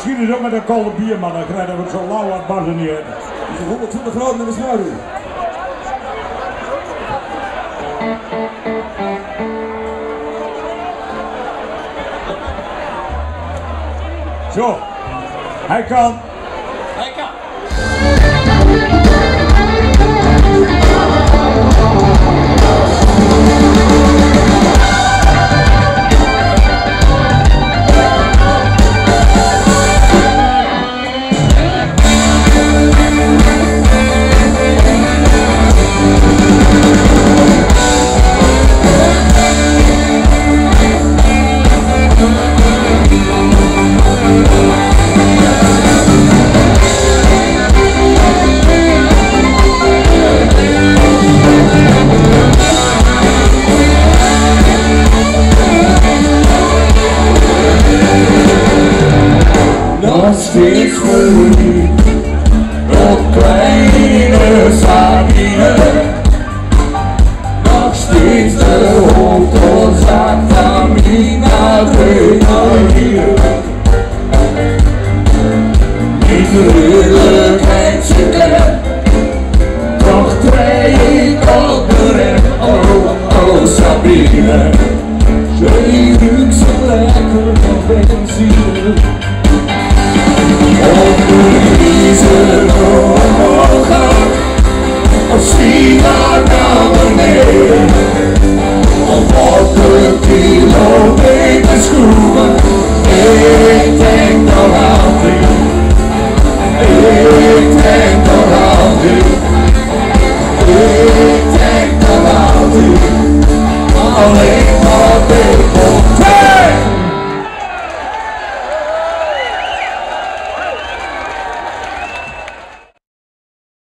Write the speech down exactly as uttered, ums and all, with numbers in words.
Schiet eens op met een koude bier, man. Dan krijgen we het zo lauw aan barzen niet uit. Het is honderdtwintig graden in de schaduw. Zo, hij kan. Hij kan. Nog steeds verliefd op kleine Sabine. Nog steeds de hoofdoorzaak van mijn adrenaline. Niet redelijkheid zitten, toch trij ik op de rem. Oh, oh Sabine, je ruikt zo lekker van benzine. Op de wiezen omhoog gaan, of zie maar naar beneden. Of op de kilometer schroeven, ik denk nog aan u. Ik denk nog aan u. Ik denk nog aan u. Alleen